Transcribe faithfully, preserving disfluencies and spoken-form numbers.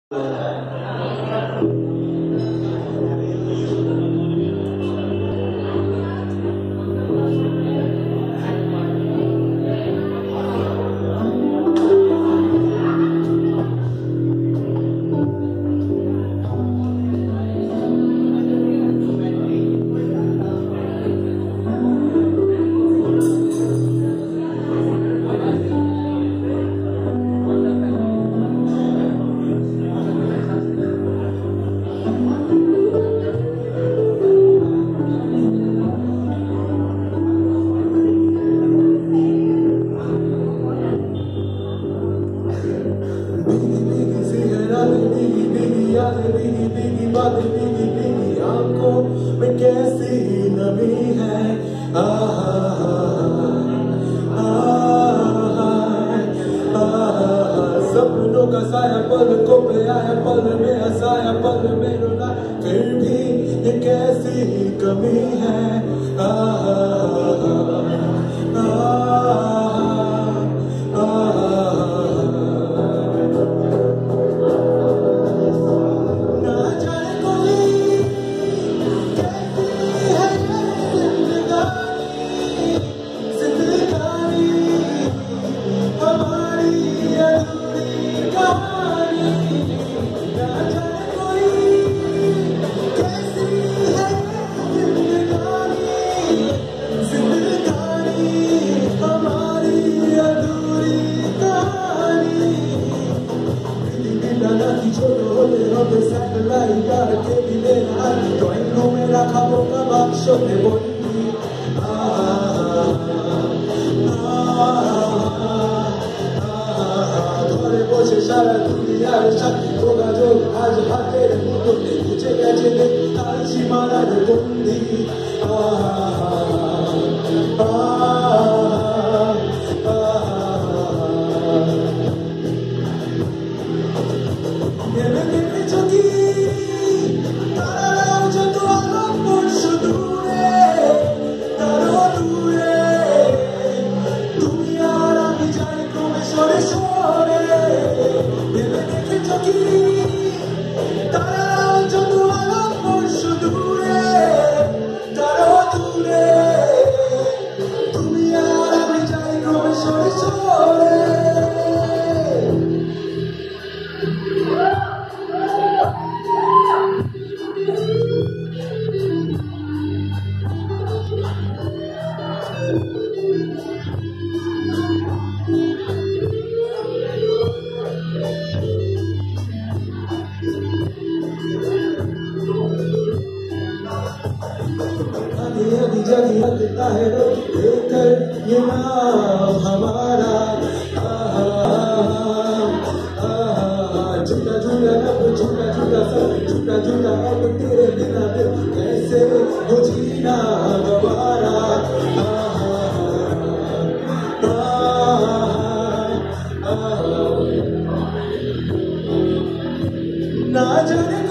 आंखों में कैसी नमी है। सपनों का साया पल को पे आया, पल में हंसाया, पल में रोना, फिर भी ये कैसी कमी है। आ, आ, आ, ड्राइंग रूम में रखा वो का बाक्सों में बोली थोड़े बोझे सारा दुनिया शक्ति होगा जो आज हाथे तो मुझे कैसे ताजी मारा रे बंदी जगह देता है लेकर ये नाम हमारा झूठा झूठा अब झूठा झूठा सब झूठा झूठा अब तेरे बिना दिल कैसे वो जीना दोबारा ना जाने